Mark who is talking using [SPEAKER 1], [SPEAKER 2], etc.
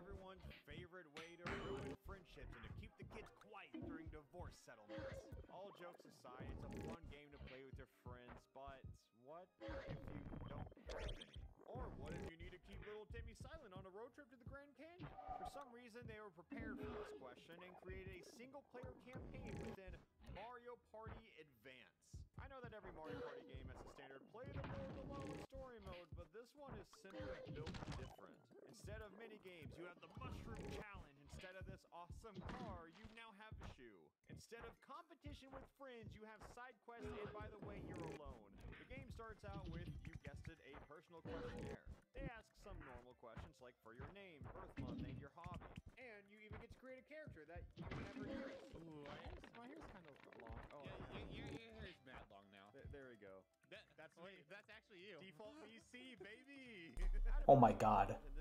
[SPEAKER 1] everyone's favorite way to ruin friendships and to keep the kids quiet during divorce settlements. All jokes aside, it's a fun game to play with your friends, but what if you don't have any? Or what if you need to keep little Timmy silent on a road trip to the Grand Canyon? For some reason, they were prepared for this question and created a single-player campaign within Mario Party Advance. I know that every Mario Party game has a standard play the board alone story mode, but this one is simply built different. Instead of mini-games, you have the Mushroom Challenge. Instead of this awesome car, you now have a shoe. Instead of competition with friends, you have side quests, and by the way, you're alone. The game starts out with, you guessed it, a personal questionnaire. They ask some normal questions like for your name, birth month, and your hobby. And you even get to create a character that you never use.
[SPEAKER 2] Ooh, my hair's kind of long.
[SPEAKER 3] Oh, your hair is mad long now.
[SPEAKER 1] There we go.
[SPEAKER 3] That's me. That's actually you.
[SPEAKER 1] Default VC, baby.
[SPEAKER 4] Oh my God.